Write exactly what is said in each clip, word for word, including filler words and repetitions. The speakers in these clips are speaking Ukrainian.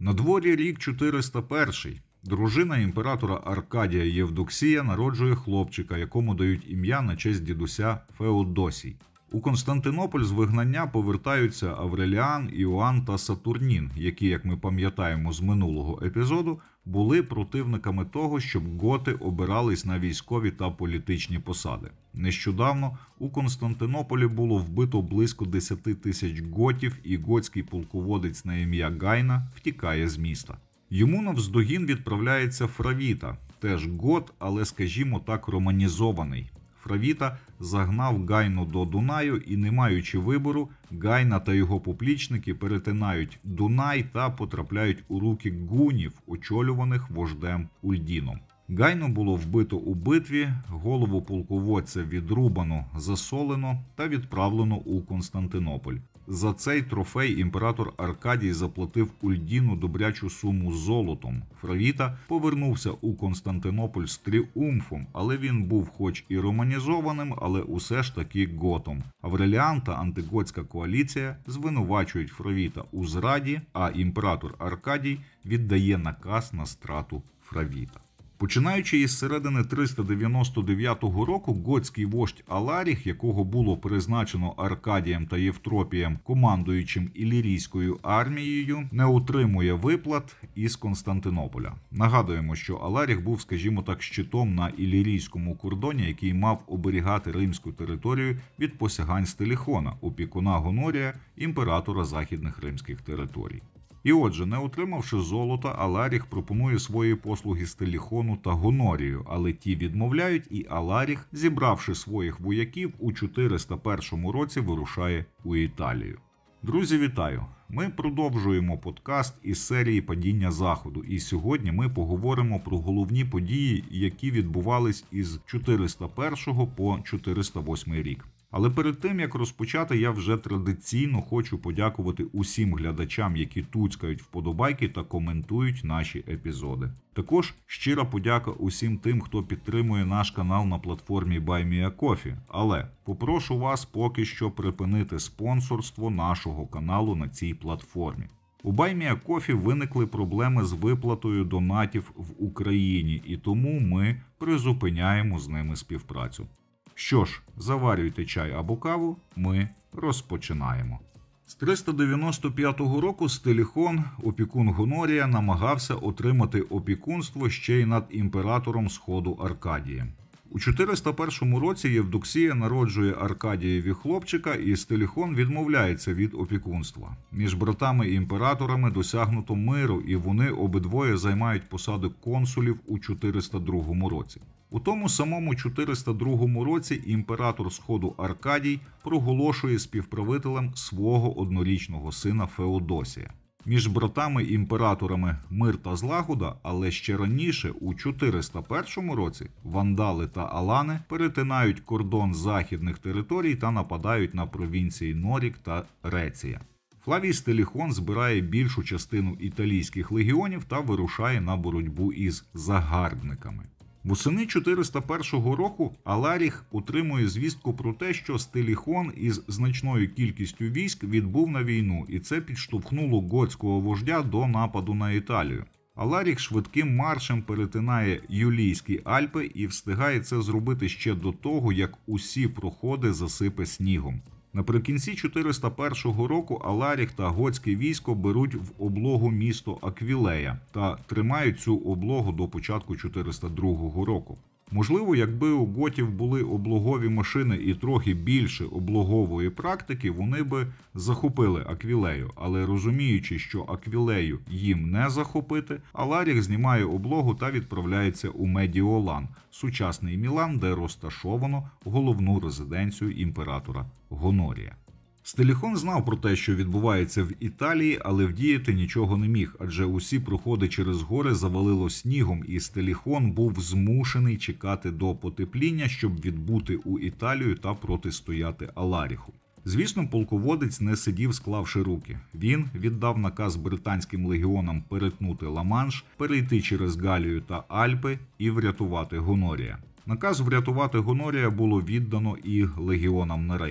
На дворі рік чотириста перший. Дружина імператора Аркадія Євдоксія народжує хлопчика, якому дають ім'я на честь дідуся Феодосій. У Константинополь з вигнання повертаються Авреліан, Іоанн та Сатурнін, які, як ми пам'ятаємо з минулого епізоду, були противниками того, щоб готи обирались на військові та політичні посади. Нещодавно у Константинополі було вбито близько десяти тисяч готів, і готський полководець на ім'я Гайна втікає з міста. Йому навздогін відправляється Фравіта, теж гот, але, скажімо так, романізований. Фравіта загнав Гайну до Дунаю і, не маючи вибору, Гайна та його поплічники перетинають Дунай та потрапляють у руки гунів, очолюваних вождем Ульдіном. Гайну було вбито у битві, голову полководця відрубано, засолено та відправлено у Константинополь. За цей трофей імператор Аркадій заплатив Ульдіну добрячу суму золотом. Фравіта повернувся у Константинополь з тріумфом, але він був хоч і романізованим, але усе ж таки готом. Авреліан та антиготська коаліція звинувачують Фравіта у зраді, а імператор Аркадій віддає наказ на страту Фравіта. Починаючи із середини триста дев'яносто дев'ятого року, готський вождь Аларіх, якого було призначено Аркадієм та Євтропієм командуючим ілірійською армією, не отримує виплат із Константинополя. Нагадуємо, що Аларіх був, скажімо так, щитом на ілірійському кордоні, який мав оберігати римську територію від посягань Стиліхона, опікуна Гонорія, імператора західних римських територій. І отже, не отримавши золота, Аларіх пропонує свої послуги Стиліхону та Гонорію, але ті відмовляють, і Аларіх, зібравши своїх вояків, у чотириста першому році вирушає у Італію. Друзі, вітаю! Ми продовжуємо подкаст із серії «Падіння Заходу», і сьогодні ми поговоримо про головні події, які відбувались із чотириста першого по чотириста восьмий рік. Але перед тим, як розпочати, я вже традиційно хочу подякувати усім глядачам, які туцькають вподобайки та коментують наші епізоди. Також щира подяка усім тим, хто підтримує наш канал на платформі BuyMeACoffee. Але попрошу вас поки що припинити спонсорство нашого каналу на цій платформі. У BuyMeACoffee виникли проблеми з виплатою донатів в Україні, і тому ми призупиняємо з ними співпрацю. Що ж, заварюйте чай або каву, ми розпочинаємо. З триста дев'яносто п'ятого року Стиліхон, опікун Гонорія, намагався отримати опікунство ще й над імператором Сходу Аркадієм. У чотириста першому році Євдоксія народжує Аркадієві хлопчика, і Стиліхон відмовляється від опікунства. Між братами-імператорами досягнуто миру, і вони обидвоє займають посади консулів у чотириста другому році. У тому самому чотириста другому році імператор Сходу Аркадій проголошує співправителем свого однорічного сина Феодосія. Між братами-імператорами мир та злагода, але ще раніше, у чотириста першому році, вандали та алани перетинають кордон західних територій та нападають на провінції Норік та Реція. Флавій Стиліхон збирає більшу частину італійських легіонів та вирушає на боротьбу із загарбниками. Восени чотириста першого року Аларіх отримує звістку про те, що Стиліхон із значною кількістю військ відбув на війну, і це підштовхнуло готського вождя до нападу на Італію. Аларіх швидким маршем перетинає Юлійські Альпи і встигає це зробити ще до того, як усі проходи засипе снігом. Наприкінці чотириста першого року Аларіх та готське військо беруть в облогу місто Аквілея та тримають цю облогу до початку чотириста другого року. Можливо, якби у готів були облогові машини і трохи більше облогової практики, вони би захопили Аквілею, але розуміючи, що Аквілею їм не захопити, Аларіх знімає облогу та відправляється у Медіолан, сучасний Мілан, де розташовано головну резиденцію імператора Гонорія. Стиліхон знав про те, що відбувається в Італії, але вдіяти нічого не міг, адже усі проходи через гори завалило снігом, і Стиліхон був змушений чекати до потепління, щоб відбути у Італію та протистояти Аларіху. Звісно, полководець не сидів, склавши руки. Він віддав наказ британським легіонам перетнути Ла-Манш, перейти через Галію та Альпи і врятувати Гонорія. Наказ врятувати Гонорія було віддано і легіонам на Рейні.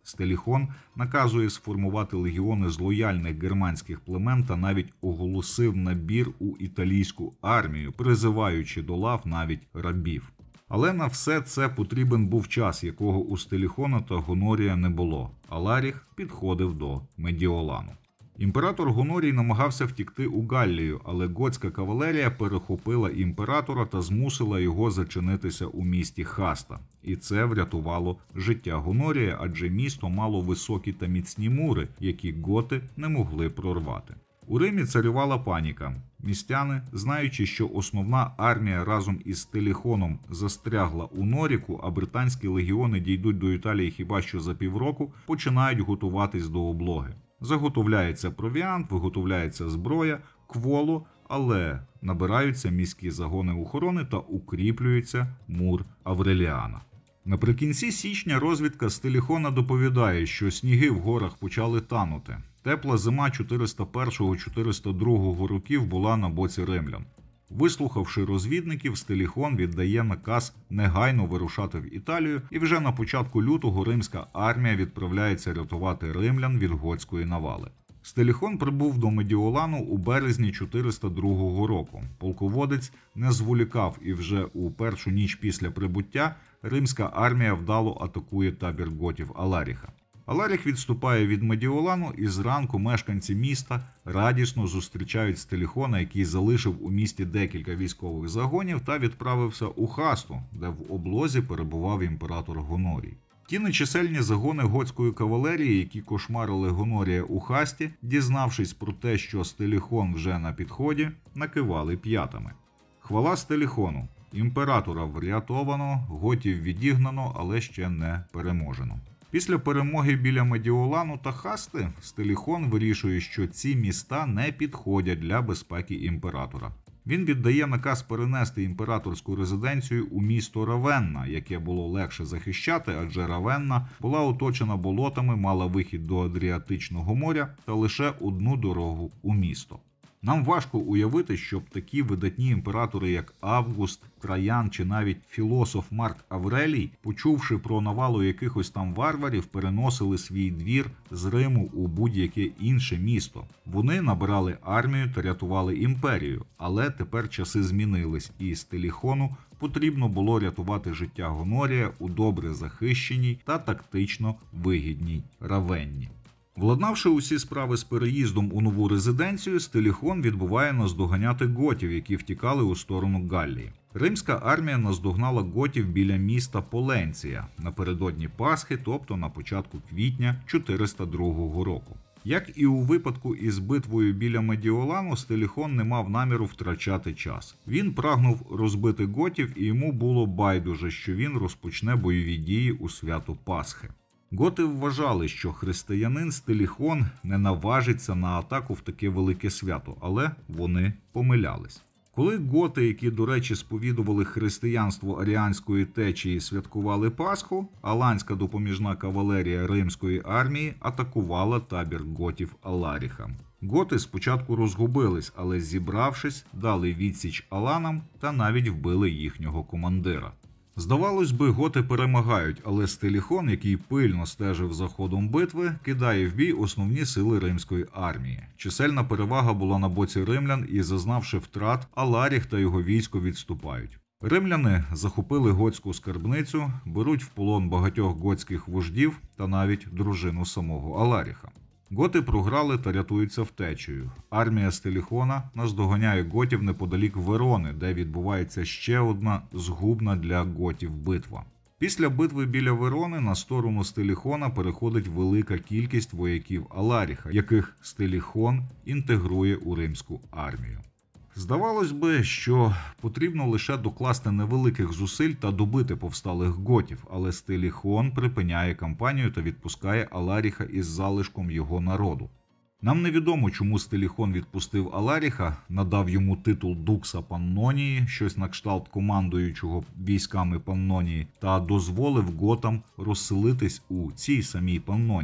Стеліхон наказує сформувати легіони з лояльних германських племен та навіть оголосив набір у італійську армію, призиваючи до лав навіть рабів. Але на все це потрібен був час, якого у Стеліхона та Гонорія не було. Аларіх підходив до Медіолану. Імператор Гонорій намагався втікти у Галлію, але готська кавалерія перехопила імператора та змусила його зачинитися у місті Хаста. І це врятувало життя Гонорія, адже місто мало високі та міцні мури, які готи не могли прорвати. У Римі царювала паніка. Містяни, знаючи, що основна армія разом із Стеліхоном застрягла у Норіку, а британські легіони дійдуть до Італії хіба що за півроку, починають готуватись до облоги. Заготовляється провіант, виготовляється зброя, кволо, але набираються міські загони охорони та укріплюється мур Авреліана. Наприкінці січня розвідка Стеліхона доповідає, що сніги в горах почали танути. Тепла зима чотириста першого - чотириста другого років була на боці римлян. Вислухавши розвідників, Стеліхон віддає наказ негайно вирушати в Італію, і вже на початку лютого римська армія відправляється рятувати римлян від готської навали. Стеліхон прибув до Медіолану у березні чотириста другого року. Полководець не зволікав, і вже у першу ніч після прибуття римська армія вдало атакує табір готів Аларіха. Аларіх відступає від Медіолану, і зранку мешканці міста радісно зустрічають Стеліхона, який залишив у місті декілька військових загонів та відправився у Хасту, де в облозі перебував імператор Гонорій. Ті нечисельні загони готської кавалерії, які кошмарили Гонорія у Хасті, дізнавшись про те, що Стеліхон вже на підході, накивали п'ятами. Хвала Стеліхону! Імператора врятовано, готів відігнано, але ще не переможено. Після перемоги біля Медіолану та Хасти Стеліхон вирішує, що ці міста не підходять для безпеки імператора. Він віддає наказ перенести імператорську резиденцію у місто Равенна, яке було легше захищати, адже Равенна була оточена болотами, мала вихід до Адріатичного моря та лише одну дорогу у місто. Нам важко уявити, щоб такі видатні імператори, як Август, Траян чи навіть філософ Марк Аврелій, почувши про навалу якихось там варварів, переносили свій двір з Риму у будь-яке інше місто. Вони набирали армію та рятували імперію, але тепер часи змінились, і Стеліхону потрібно було рятувати життя Гонорія у добре захищеній та тактично вигідній Равенні. Владнавши усі справи з переїздом у нову резиденцію, Стеліхон відбуває наздоганяти готів, які втікали у сторону Галлії. Римська армія наздогнала готів біля міста Поленція напередодні Пасхи, тобто на початку квітня чотириста другого року. Як і у випадку із битвою біля Медіолану, Стеліхон не мав наміру втрачати час. Він прагнув розбити готів, і йому було байдуже, що він розпочне бойові дії у свято Пасхи. Готи вважали, що християнин Стеліхон не наважиться на атаку в таке велике свято, але вони помилялись. Коли готи, які, до речі, сповідували християнство аріанської течії, святкували Пасху, аланська допоміжна кавалерія римської армії атакувала табір готів Аларіха. Готи спочатку розгубились, але зібравшись, дали відсіч аланам та навіть вбили їхнього командира. Здавалось би, готи перемагають, але Стеліхон, який пильно стежив за ходом битви, кидає в бій основні сили римської армії. Чисельна перевага була на боці римлян і, зазнавши втрат, Аларіх та його військо відступають. Римляни захопили готську скарбницю, беруть в полон багатьох готських вождів та навіть дружину самого Аларіха. Готи програли та рятуються втечею. Армія Стеліхона наздоганяє готів неподалік Верони, де відбувається ще одна згубна для готів битва. Після битви біля Верони на сторону Стеліхона переходить велика кількість вояків Аларіха, яких Стеліхон інтегрує у римську армію. Здавалось би, що потрібно лише докласти невеликих зусиль та добити повсталих готів, але Стеліхон припиняє кампанію та відпускає Аларіха із залишком його народу. Нам невідомо, чому Стеліхон відпустив Аларіха, надав йому титул Дукса Паннонії, щось на кшталт командуючого військами Паннонії, та дозволив готам розселитись у цій самій Паннонії.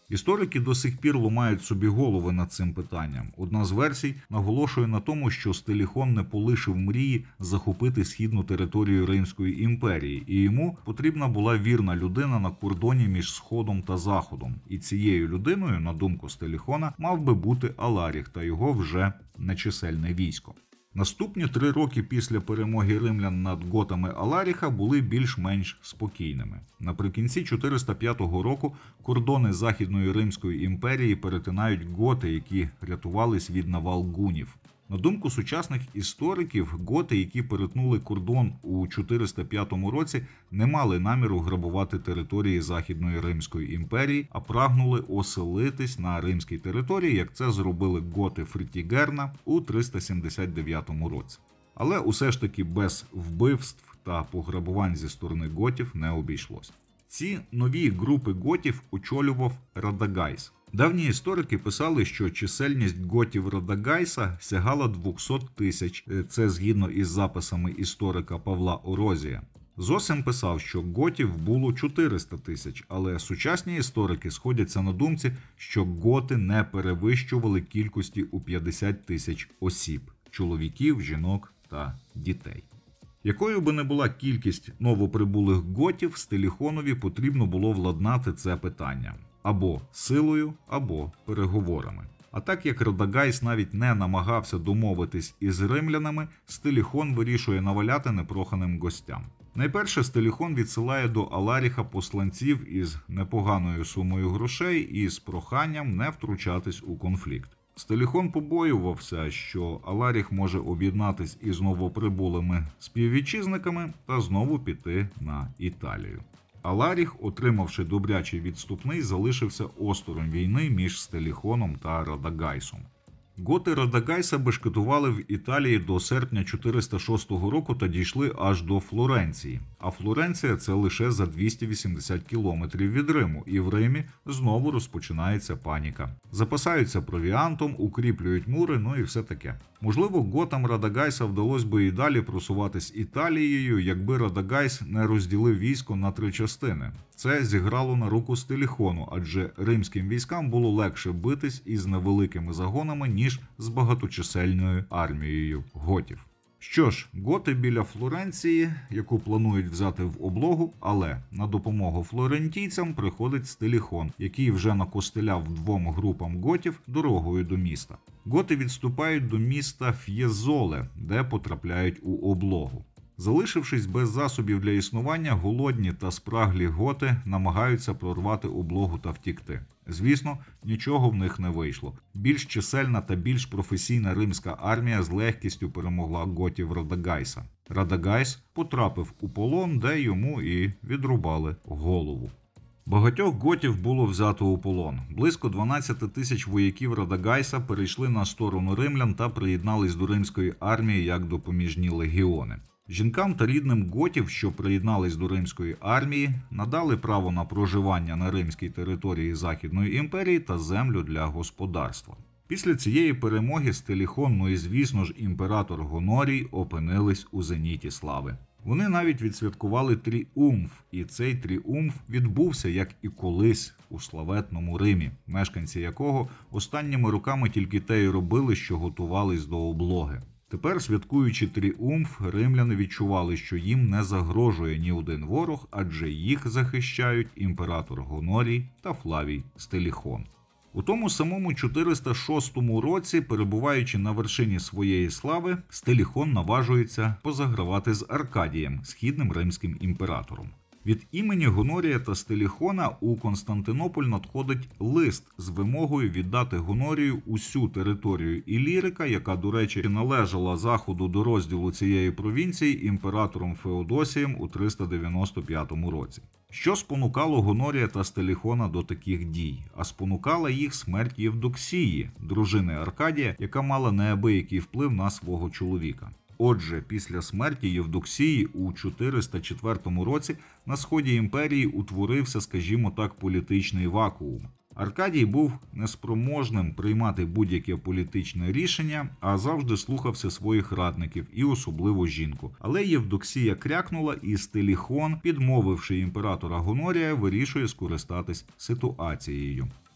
Історики до сих пір ломають собі голови над цим питанням. Одна з версій наголошує на тому, що Стиліхон не полишив мрії захопити східну територію Римської імперії, і йому потрібна була вірна людина на кордоні між Сходом та Заходом. І цією людиною, на думку Стиліхона, мав би бути Аларіх та його вже нечисельне військо. Наступні три роки після перемоги римлян над готами Аларіха були більш-менш спокійними. Наприкінці чотириста п'ятого року кордони Західної Римської імперії перетинають готи, які рятувались від навал гунів. На думку сучасних істориків, готи, які перетнули кордон у чотириста п'ятому році, не мали наміру грабувати території Західної Римської імперії, а прагнули оселитись на римській території, як це зробили готи Фрітігерна у триста сімдесят дев'ятому році. Але усе ж таки без вбивств та пограбувань зі сторони готів не обійшлось. Ці нові групи готів очолював Радагайс. Давні історики писали, що чисельність готів Радагайса сягала двісті тисяч, це згідно із записами історика Павла Орозія. Зосим писав, що готів було чотириста тисяч, але сучасні історики сходяться на думці, що готи не перевищували кількості у п'ятдесят тисяч осіб – чоловіків, жінок та дітей. Якою би не була кількість новоприбулих готів, Стиліхонові потрібно було владнати це питання або силою, або переговорами. А так як Радагайс навіть не намагався домовитись із римлянами, Стиліхон вирішує наваляти непроханим гостям. Найперше Стиліхон відсилає до Аларіха посланців із непоганою сумою грошей і з проханням не втручатись у конфлікт. Стиліхон побоювався, що Аларіх може об'єднатись із новоприбулими співвітчизниками та знову піти на Італію. Аларіх, отримавши добрячий відступний, залишився осторонь війни між Стиліхоном та Радагайсом. Готи Радагайса бешкетували в Італії до серпня чотириста шостого року та дійшли аж до Флоренції. А Флоренція – це лише за двісті вісімдесят кілометрів від Риму, і в Римі знову розпочинається паніка. Запасаються провіантом, укріплюють мури, ну і все таке. Можливо, готам Радагайса вдалося би і далі просуватись Італією, якби Радагайс не розділив військо на три частини. Це зіграло на руку Стиліхону, адже римським військам було легше битись із невеликими загонами, ніж з багаточисельною армією готів. Що ж, готи біля Флоренції, яку планують взяти в облогу, але на допомогу флорентійцям приходить Стиліхон, який вже накостеляв двом групам готів дорогою до міста. Готи відступають до міста Ф'єзоле, де потрапляють у облогу. Залишившись без засобів для існування, голодні та спраглі готи намагаються прорвати облогу та втікти. Звісно, нічого в них не вийшло. Більш чисельна та більш професійна римська армія з легкістю перемогла готів Радагайса. Радагайс потрапив у полон, де йому і відрубали голову. Багатьох готів було взято у полон. Близько дванадцять тисяч вояків Радагайса перейшли на сторону римлян та приєднались до римської армії як допоміжні легіони. Жінкам та рідним готів, що приєднались до римської армії, надали право на проживання на римській території Західної імперії та землю для господарства. Після цієї перемоги Стиліхон, ну і звісно ж імператор Гонорій опинились у зеніті слави. Вони навіть відсвяткували тріумф, і цей тріумф відбувся, як і колись, у славетному Римі, мешканці якого останніми роками тільки те й робили, що готувались до облоги. Тепер, святкуючи тріумф, римляни відчували, що їм не загрожує ні один ворог, адже їх захищають імператор Гонорій та Флавій Стиліхон. У тому самому чотириста шостому році, перебуваючи на вершині своєї слави, Стиліхон наважується позагравати з Аркадієм, східним римським імператором. Від імені Гонорія та Стиліхона у Константинополь надходить лист з вимогою віддати Гонорію усю територію Ілірика, яка, до речі, належала заходу до розділу цієї провінції імператором Феодосієм у триста дев'яносто п'ятому році. Що спонукало Гонорія та Стиліхона до таких дій? А спонукала їх смерть Євдоксії, дружини Аркадія, яка мала неабиякий вплив на свого чоловіка. Отже, після смерті Євдоксії у чотириста четвертому році на сході імперії утворився, скажімо так, політичний вакуум. Аркадій був неспроможним приймати будь-яке політичне рішення, а завжди слухався своїх радників і особливо жінку. Але Євдоксія крякнула, і Стиліхон, підмовивши імператора Гонорія, вирішує скористатись ситуацією.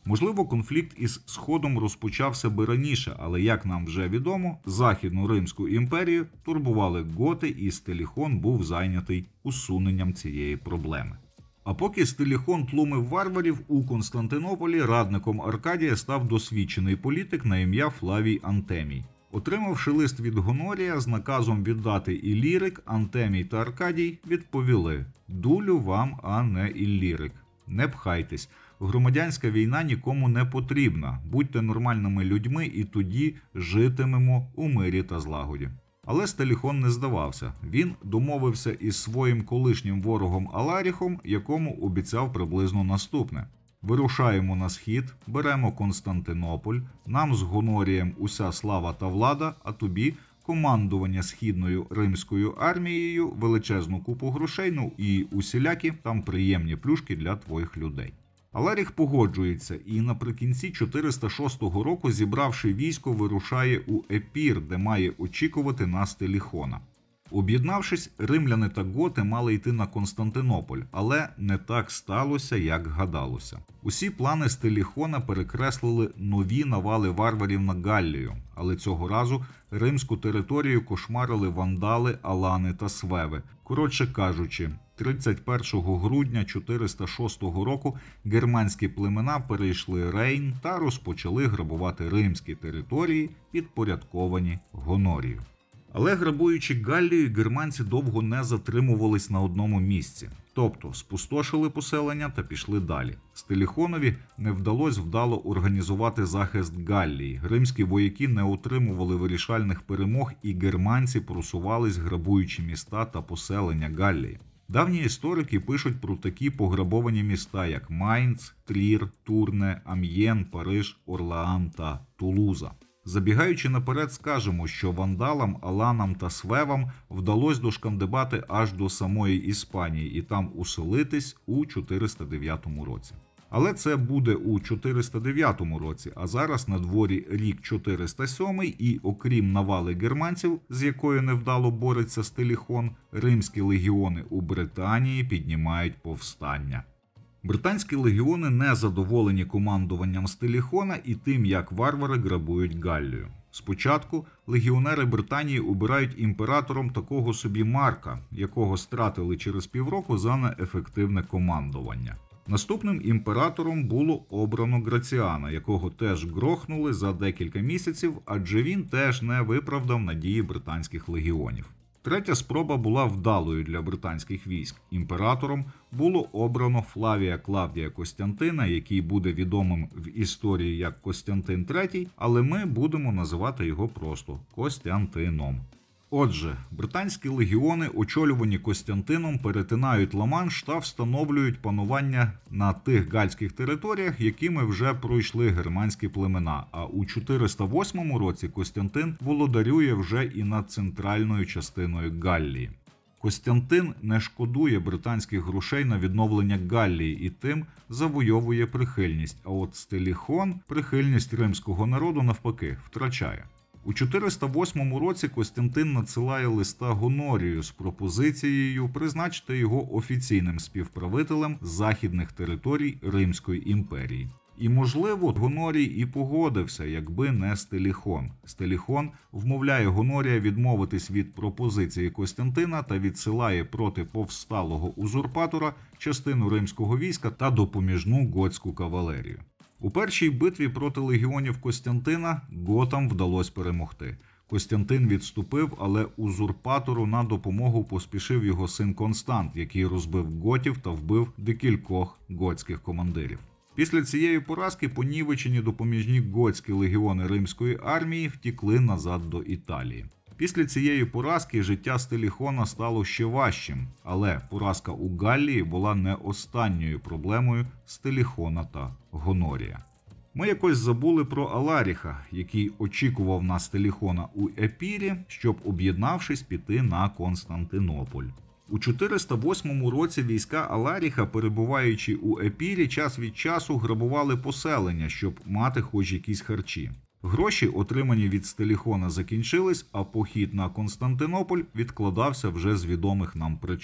Можливо, конфлікт із Сходом розпочався би раніше, але, як нам вже відомо, Західну Римську імперію турбували готи, і Стиліхон був зайнятий усуненням цієї проблеми. А поки Стиліхон тлумив варварів, у Константинополі радником Аркадія став досвідчений політик на ім'я Флавій Антемій. Отримавши лист від Гонорія з наказом віддати Іллірик, Антемій та Аркадій відповіли: «Дулю вам, а не Іллірик. Не пхайтесь. Громадянська війна нікому не потрібна. Будьте нормальними людьми, і тоді житимемо у мирі та злагоді». Але Стиліхон не здавався. Він домовився із своїм колишнім ворогом Аларіхом, якому обіцяв приблизно наступне: «Вирушаємо на схід, беремо Константинополь, нам з Гонорієм уся слава та влада, а тобі командування східною римською армією, величезну купу грошей, ну і усілякі там приємні плюшки для твоїх людей». Аларіх погоджується і наприкінці чотириста шостого року, зібравши військо, вирушає у Епір, де має очікувати на Стиліхона. Об'єднавшись, римляни та готи мали йти на Константинополь, але не так сталося, як гадалося. Усі плани Стиліхона перекреслили нові навали варварів на Галлію, але цього разу римську територію кошмарили вандали, алани та свеви. Коротше кажучи, тридцять першого грудня чотириста шостого року германські племена перейшли Рейн та розпочали грабувати римські території, підпорядковані Гонорію. Але грабуючи Галлію, германці довго не затримувались на одному місці. Тобто спустошили поселення та пішли далі. Стиліхонові не вдалося вдало організувати захист Галлії. Римські вояки не отримували вирішальних перемог, і германці просувались, грабуючи міста та поселення Галлії. Давні історики пишуть про такі пограбовані міста, як Майнц, Трір, Турне, Амьєн, Париж, Орлеан та Тулуза. Забігаючи наперед, скажемо, що вандалам, аланам та свевам вдалося дошкандибати аж до самої Іспанії і там уселитись у чотириста дев'ятому році. Але це буде у чотириста дев'ятому році, а зараз на дворі рік чотириста сьомий, і окрім навали германців, з якою невдало бореться Стиліхон, римські легіони у Британії піднімають повстання. Британські легіони не задоволені командуванням Стиліхона і тим, як варвари грабують Галлію. Спочатку легіонери Британії обирають імператором такого собі Марка, якого стратили через півроку за неефективне командування. Наступним імператором було обрано Граціана, якого теж грохнули за декілька місяців, адже він теж не виправдав надії британських легіонів. Третя спроба була вдалою для британських військ. Імператором було обрано Флавія Клавдія Костянтина, який буде відомим в історії як Костянтин третій, але ми будемо називати його просто Костянтином. Отже, британські легіони, очолювані Костянтином, перетинають Ла-Манш та встановлюють панування на тих гальських територіях, якими вже пройшли германські племена, а у чотириста восьмому році Костянтин володарює вже і над центральною частиною Галлії. Костянтин не шкодує британських грошей на відновлення Галлії і тим завойовує прихильність, а от Стиліхон прихильність римського народу навпаки втрачає. У чотириста восьмому році Костянтин надсилає листа Гонорію з пропозицією призначити його офіційним співправителем західних територій Римської імперії. І, можливо, Гонорій і погодився, якби не Стиліхон. Стиліхон вмовляє Гонорія відмовитись від пропозиції Костянтина та відсилає проти повсталого узурпатора частину римського війська та допоміжну готську кавалерію. У першій битві проти легіонів Костянтина готам вдалося перемогти. Костянтин відступив, але узурпатору на допомогу поспішив його син Констант, який розбив готів та вбив декількох готських командирів. Після цієї поразки понівечені допоміжні готські легіони римської армії втікли назад до Італії. Після цієї поразки життя Стиліхона стало ще важчим, але поразка у Галлії була не останньою проблемою Стиліхона та Гонорія. Ми якось забули про Аларіха, який очікував на Стиліхона у Епірі, щоб, об'єднавшись, піти на Константинополь. У чотириста восьмому році війська Аларіха, перебуваючи у Епірі, час від часу грабували поселення, щоб мати хоч якісь харчі. Гроші, отримані від Стиліхона, закінчились, а похід на Константинополь відкладався вже з відомих нам причин.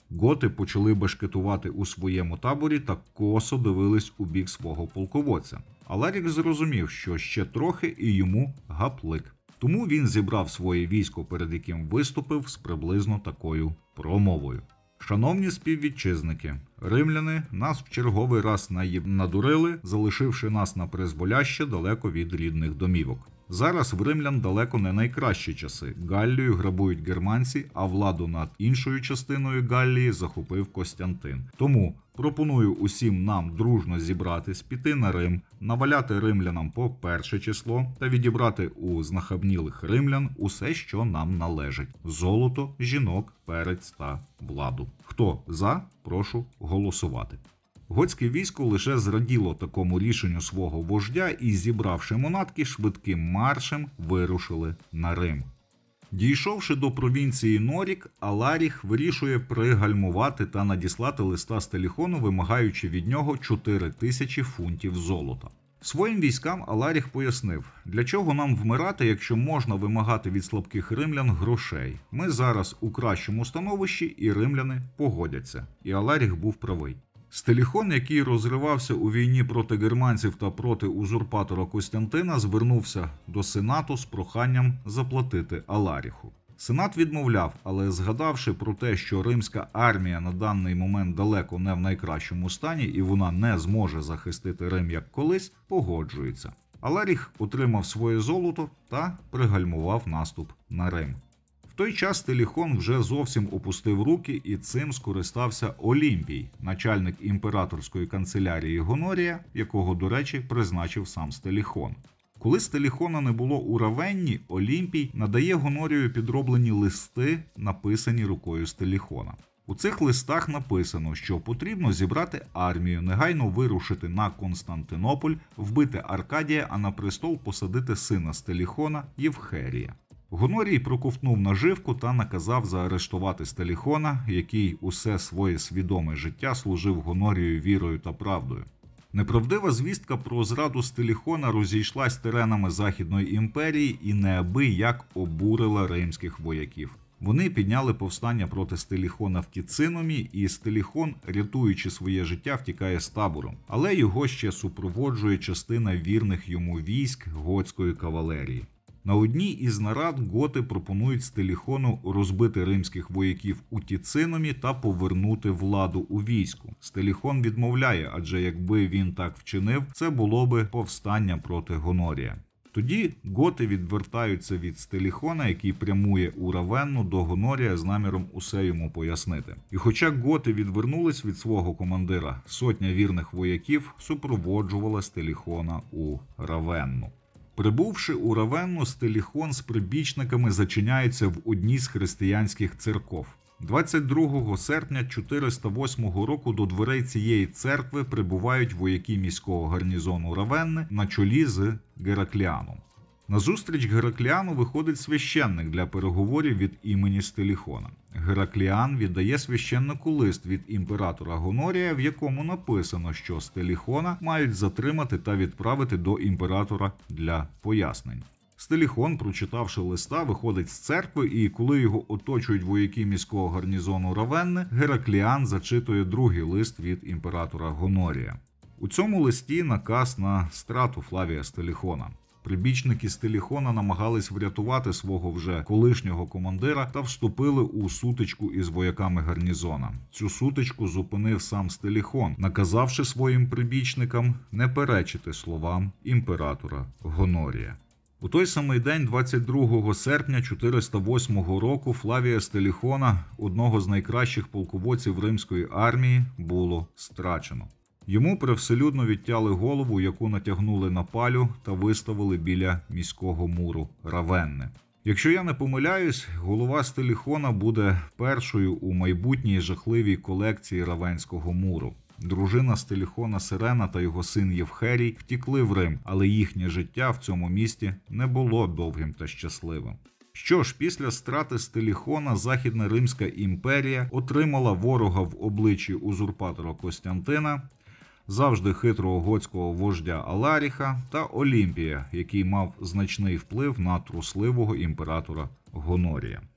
Готи почали бешкетувати у своєму таборі та косо дивились у бік свого полководця. Аларік зрозумів, що ще трохи і йому гаплик. Тому він зібрав своє військо, перед яким виступив з приблизно такою промовою. Шановні співвітчизники, римляни нас в черговий раз надурили, залишивши нас на призволяще далеко від рідних домівок. Зараз в римлян далеко не найкращі часи. Галлію грабують германці, а владу над іншою частиною Галлії захопив Костянтин. Тому пропоную усім нам дружно зібратись, піти на Рим, наваляти римлянам по перше число та відібрати у знахабнілих римлян усе, що нам належить – золото, жінок, перець та владу. Хто за, прошу голосувати. Готське військо лише зраділо такому рішенню свого вождя і, зібравши монатки, швидким маршем вирушили на Рим. Дійшовши до провінції Норік, Аларіх вирішує пригальмувати та надіслати листа Стеліхону, вимагаючи від нього чотири тисячі фунтів золота. Своїм військам Аларіх пояснив, для чого нам вмирати, якщо можна вимагати від слабких римлян грошей. Ми зараз у кращому становищі і римляни погодяться. І Аларіх був правий. Стеліхон, який розривався у війні проти германців та проти узурпатора Костянтина, звернувся до Сенату з проханням заплатити Аларіху. Сенат відмовляв, але згадавши про те, що римська армія на даний момент далеко не в найкращому стані і вона не зможе захистити Рим як колись, погоджується. Аларіх отримав своє золото та пригальмував наступ на Рим. В той час Стеліхон вже зовсім опустив руки, і цим скористався Олімпій, начальник імператорської канцелярії Гонорія, якого, до речі, призначив сам Стеліхон. Коли Стеліхона не було у Равенні, Олімпій надає Гонорію підроблені листи, написані рукою Стеліхона. У цих листах написано, що потрібно зібрати армію, негайно вирушити на Константинополь, вбити Аркадія, а на престол посадити сина Стеліхона Євхерія. Гонорій проковтнув наживку та наказав заарештувати Стеліхона, який усе своє свідоме життя служив Гонорію вірою та правдою. Неправдива звістка про зраду Стеліхона розійшлась теренами Західної імперії і неабияк обурила римських вояків. Вони підняли повстання проти Стеліхона в Тіцинумі, і Стеліхон, рятуючи своє життя, втікає з табору. Але його ще супроводжує частина вірних йому військ готської кавалерії. На одній із нарад готи пропонують Стеліхону розбити римських вояків у Тіцинумі та повернути владу у війську. Стеліхон відмовляє, адже якби він так вчинив, це було би повстання проти Гонорія. Тоді готи відвертаються від Стеліхона, який прямує у Равенну до Гонорія з наміром усе йому пояснити. І хоча готи відвернулись від свого командира, сотня вірних вояків супроводжувала Стеліхона у Равенну. Прибувши у Равенну, Стеліхон з прибічниками зачиняється в одній з християнських церков. двадцять другого серпня чотириста восьмого року до дверей цієї церкви прибувають вояки міського гарнізону Равенни на чолі з Геракліаном. Назустріч Геракліану виходить священник для переговорів від імені Стеліхона. Геракліан віддає священнику лист від імператора Гонорія, в якому написано, що Стеліхона мають затримати та відправити до імператора для пояснень. Стеліхон, прочитавши листа, виходить з церкви, і коли його оточують вояки міського гарнізону Равенни, Геракліан зачитує другий лист від імператора Гонорія. У цьому листі наказ на страту Флавія Стеліхона. Прибічники Стеліхона намагались врятувати свого вже колишнього командира та вступили у сутичку із вояками гарнізона. Цю сутичку зупинив сам Стеліхон, наказавши своїм прибічникам не перечити словам імператора Гонорія. У той самий день, двадцять другого серпня чотириста восьмого року, Флавія Стеліхона, одного з найкращих полководців римської армії, було страчено. Йому привселюдно відтяли голову, яку натягнули на палю та виставили біля міського муру Равенни. Якщо я не помиляюсь, голова Стеліхона буде першою у майбутній жахливій колекції Равенського муру. Дружина Стеліхона Сирена та його син Євхерій втікли в Рим, але їхнє життя в цьому місті не було довгим та щасливим. Що ж, після страти Стеліхона Західна Римська імперія отримала ворога в обличчі узурпатора Костянтина, завжди хитрого готського вождя Аларіха та Олімпія, який мав значний вплив на трусливого імператора Гонорія.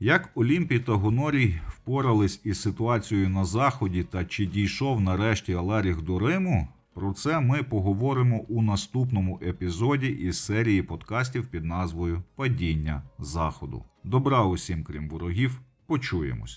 Як Олімпій та Гонорій впорались із ситуацією на Заході та чи дійшов нарешті Аларіх до Риму? Про це ми поговоримо у наступному епізоді із серії подкастів під назвою «Падіння Заходу». Добра усім, крім ворогів. Почуємось.